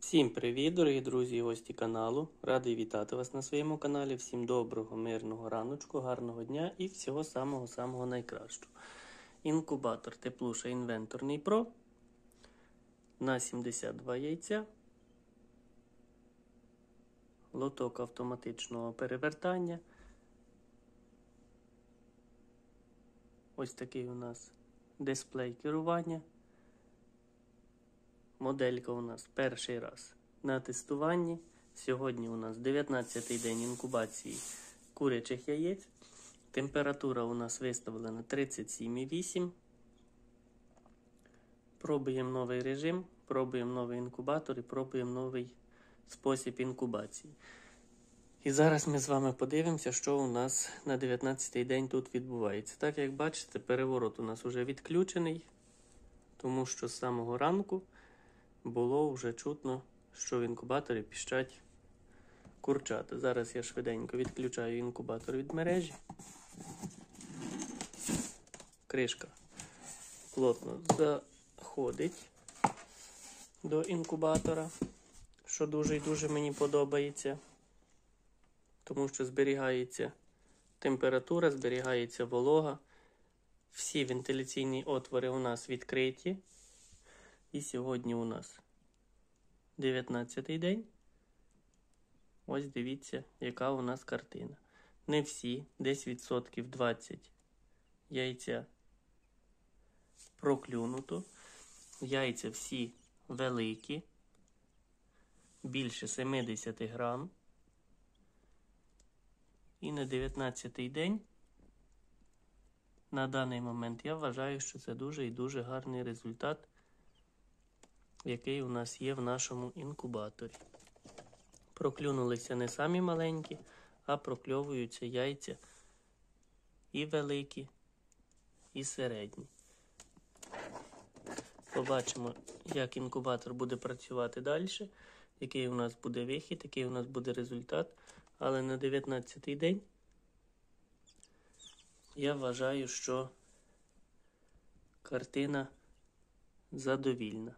Всім привіт, дорогі друзі і гості каналу. Радий вітати вас на своєму каналі. Всім доброго, мирного раночку, гарного дня і всього самого найкращого. Інкубатор Теплуша Інвенторний Pro на 72 яйця. Лоток автоматичного перевертання. Ось такий у нас дисплей керування. Моделька у нас перший раз на тестуванні. Сьогодні у нас 19-й день інкубації курячих яєць. Температура у нас виставлена 37,8. Пробуємо новий режим, пробуємо новий інкубатор і пробуємо новий спосіб інкубації. І зараз ми з вами подивимося, що у нас на 19-й день тут відбувається. Так як бачите, переворот у нас вже відключений, тому що з самого ранку було вже чутно, що в інкубаторі піщать курчата. Зараз я швиденько відключаю інкубатор від мережі. Кришка плотно заходить до інкубатора, що дуже і дуже мені подобається, тому що зберігається температура, зберігається волога. Всі вентиляційні отвори у нас відкриті. І сьогодні у нас 19-й день. Ось дивіться, яка у нас картина. Не всі, десь відсотків 20 яйця проклюнуто. Яйця всі великі, більше 70 грам. І на 19-й день, на даний момент, я вважаю, що це дуже і дуже гарний результат, який у нас є в нашому інкубаторі. Проклюнулися не самі маленькі, а прокльовуються яйця і великі, і середні. Побачимо, як інкубатор буде працювати далі, який у нас буде вихід, який у нас буде результат. Але на 19-й день я вважаю, що картина задовільна.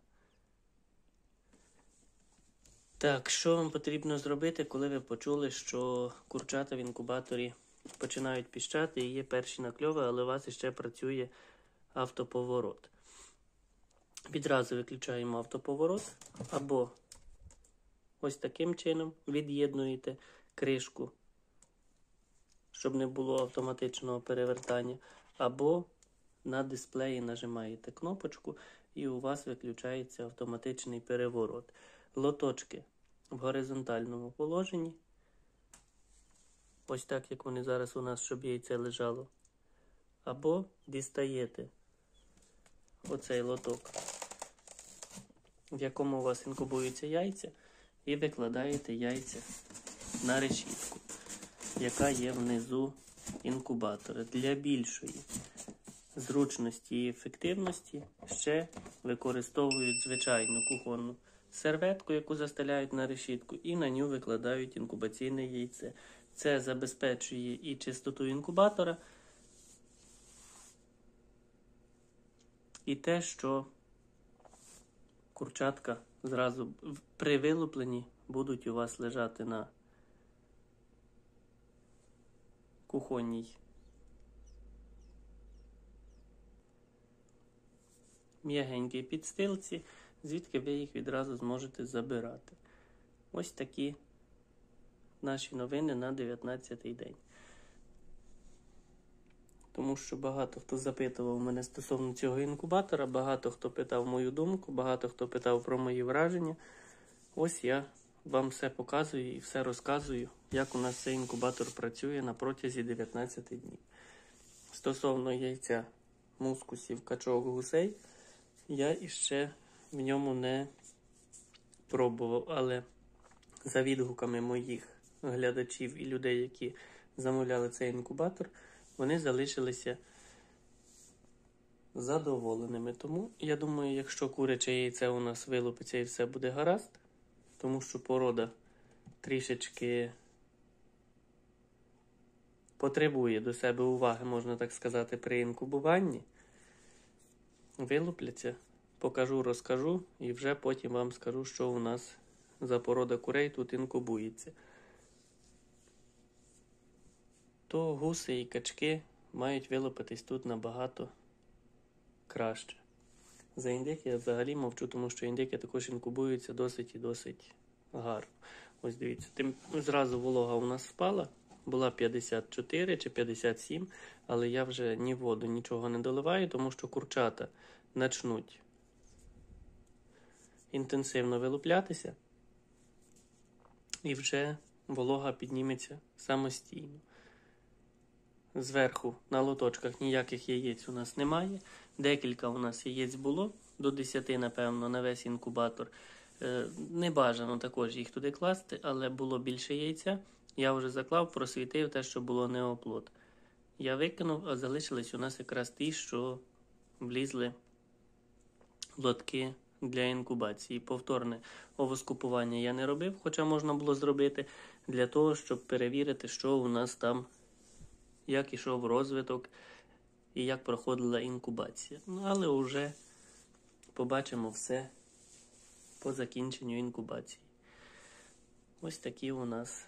Так, що вам потрібно зробити, коли ви почули, що курчата в інкубаторі починають піщати і є перші накльови, але у вас ще працює автоповорот? Відразу виключаємо автоповорот, або ось таким чином від'єднуєте кришку, щоб не було автоматичного перевертання, або на дисплеї нажимаєте кнопочку і у вас виключається автоматичний переворот. Лоточки в горизонтальному положенні. Ось так, як вони зараз у нас, щоб яйце лежало. Або дістаєте оцей лоток, в якому у вас інкубуються яйця, і викладаєте яйця на решітку, яка є внизу інкубатора. Для більшої зручності і ефективності ще використовують звичайну кухонну серветку, яку застеляють на решітку, і на нього викладають інкубаційне яйце. Це забезпечує і чистоту інкубатора, і те, що курчатка зразу при вилупленні будуть у вас лежати на кухонній м'ягенькій підстилці, звідки ви їх відразу зможете забирати. Ось такі наші новини на 19-й день. Тому що багато хто запитував мене стосовно цього інкубатора, багато хто питав мою думку, багато хто питав про мої враження. Ось я вам все показую і все розказую, як у нас цей інкубатор працює на протязі 19 днів. Стосовно яйця мускусів, качок, гусей, я іще в ньому не пробував, але за відгуками моїх глядачів і людей, які замовляли цей інкубатор, вони залишилися задоволеними. Тому, я думаю, якщо куряче яйце у нас вилупиться і все буде гаразд, тому що порода трішечки потребує до себе уваги, можна так сказати, при інкубуванні, вилупляться, покажу, розкажу і вже потім вам скажу, що у нас за порода курей тут інкубується, то гуси і качки мають вилупитись тут набагато краще. За індик я взагалі мовчу, тому що індики також інкубуються досить і досить гарно. Ось дивіться, зразу волога у нас впала, була 54 чи 57, але я вже ні воду, нічого не доливаю, тому що курчата почнуть інтенсивно вилуплятися і вже волога підніметься самостійно. Зверху на лоточках ніяких яєць у нас немає. Декілька у нас яєць було, до 10, напевно, на весь інкубатор. Не бажано також їх туди класти, але було більше яйця. Я вже заклав, просвітив те, що було неоплод. Я викинув, а залишились у нас якраз ті, що влізли в лотки для інкубації. Повторне овоскупування я не робив, хоча можна було зробити, для того, щоб перевірити, що у нас там, як ішов розвиток і як проходила інкубація. Але вже побачимо все по закінченню інкубації. Ось такі у нас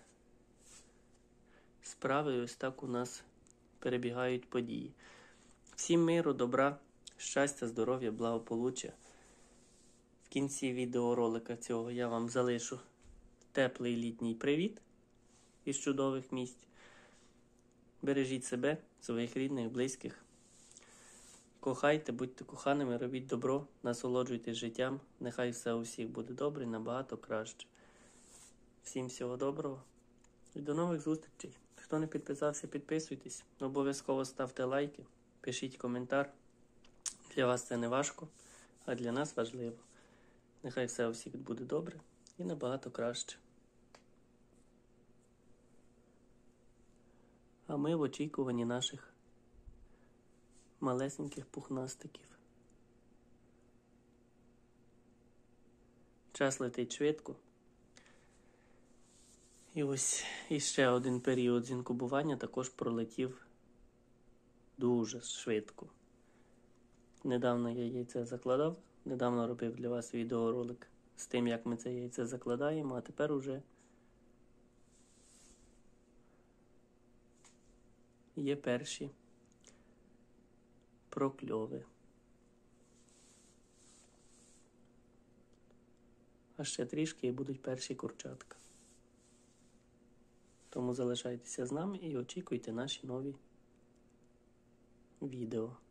справи, ось так у нас перебігають події. Всім миру, добра, щастя, здоров'я, благополуччя. В кінці відеоролика цього я вам залишу теплий літній привіт із чудових місць. Бережіть себе, своїх рідних, близьких. Кохайте, будьте коханими, робіть добро, насолоджуйтесь життям. Нехай все у всіх буде добре, набагато краще. Всім всього доброго і до нових зустрічей. Хто не підписався, підписуйтесь. Обов'язково ставте лайки, пишіть коментар. Для вас це не важко, а для нас важливо. Нехай все у всіх буде добре і набагато краще. А ми в очікуванні наших малесеньких пухнастиків. Час летить швидко. І ось іще один період з інкубування також пролетів дуже швидко. Недавно я яйце закладав, недавно робив для вас відеоролик з тим, як ми це яйце закладаємо, а тепер уже є перші прокльови. А ще трішки і будуть перші курчатка. Тому залишайтеся з нами і очікуйте наші нові відео.